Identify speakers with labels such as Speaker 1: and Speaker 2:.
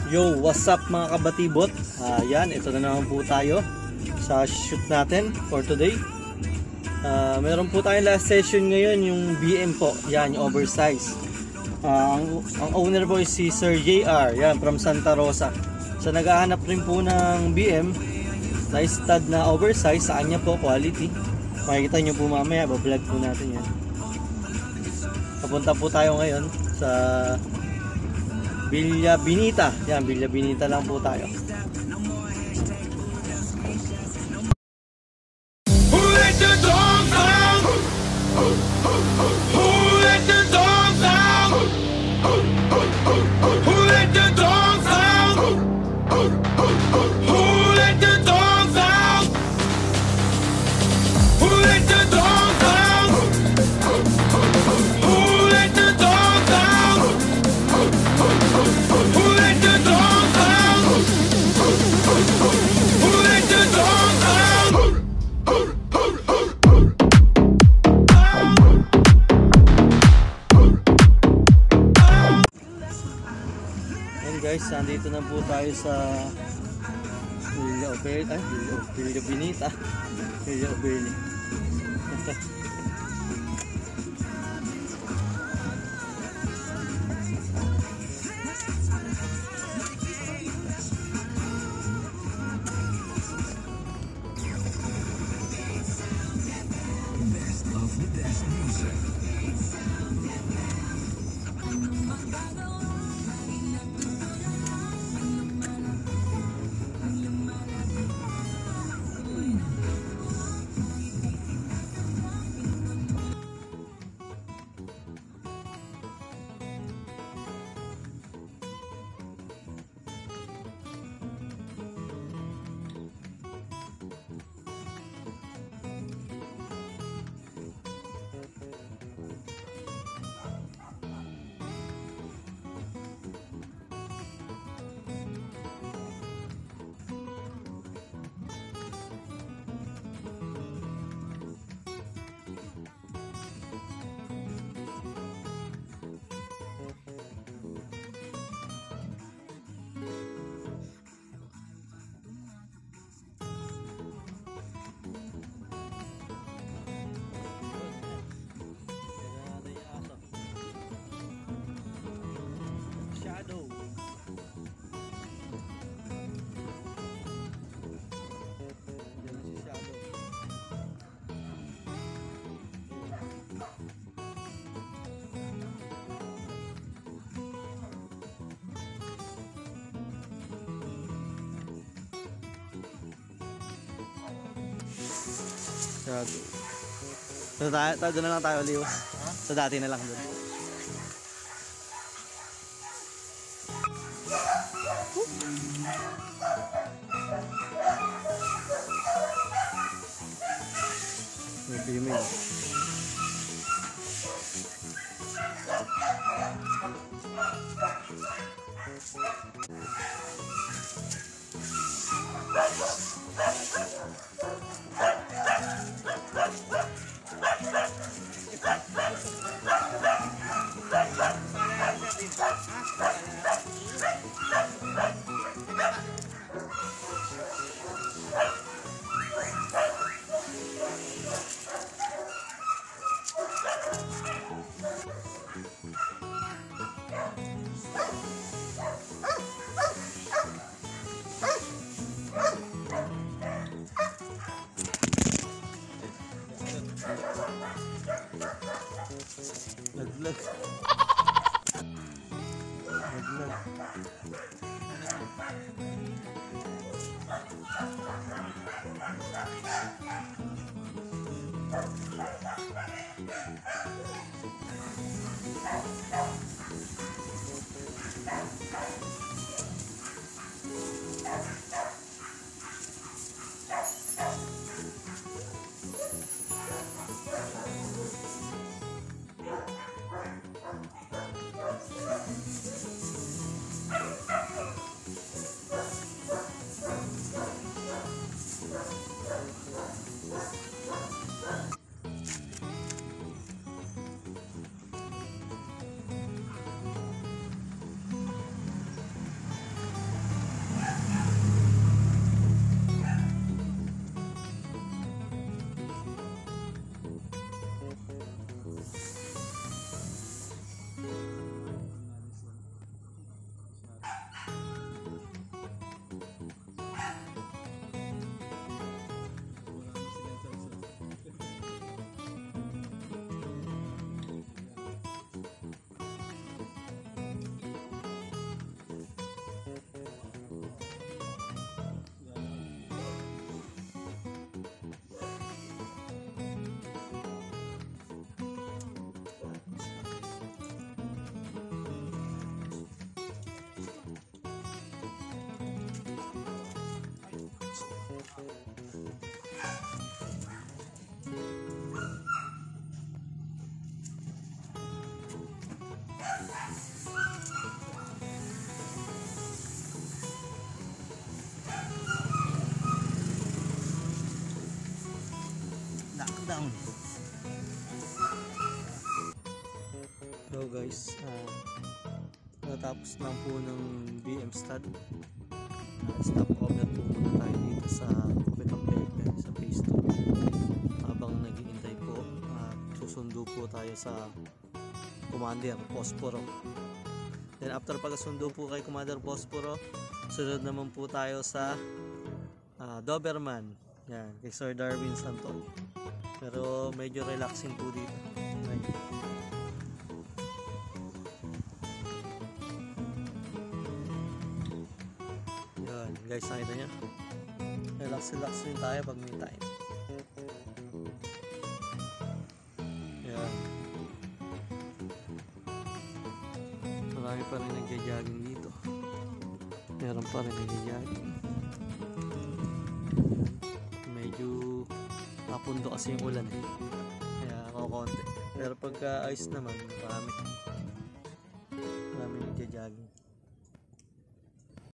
Speaker 1: Yo, what's up mga kabatibot? Yan, ito na naman po tayo sa shoot natin for today. Meron po tayong last session ngayon, yung BM po. Yan, yung oversize. Ang owner po is si Sir JR, yan, from Santa Rosa. So naghahanap rin po ng BM na stud na oversize, sa kanya po, quality. Makikita nyo po mamaya, bablog po natin yan. Papunta po tayo ngayon sa Villa Binita. Yan, Villa Binita lang po tayo.
Speaker 2: Who let the dogs out? Who let the dogs out? Who let the dogs out? Who let the dogs out? Who let the dogs out? Who let the dogs out? Who let the dogs out? Who let the dogs out?
Speaker 1: And guys, nandito na po tayo sa Villa Binita. Villa Obeli. Shadow. Yan si Shadow. Shadow. So doon na lang tayo ulit. Sa dati na lang doon. Female. Naglag. kakatapos lang po ng BM stud. Stop over po muna tayo dito sa Campeche sa phase 2 habang naghihintay po at susundo po tayo sa Commander Posporo. Then after pagkasundo po kay Commander Posporo, sunod naman po tayo sa Doberman. Yan, kay Sir Darwin Santo. Pero medyo relaxing po dito. Ayun. Yan, guys, nakita nyo? Relax din tayo pag may time. Yan. Marami pa rin nagja-jogging dito. Meron pa rin nagja-jogging. Medyo napundo kasi yung ulan eh. Kaya ako konti. Pero pagka ice naman, marami.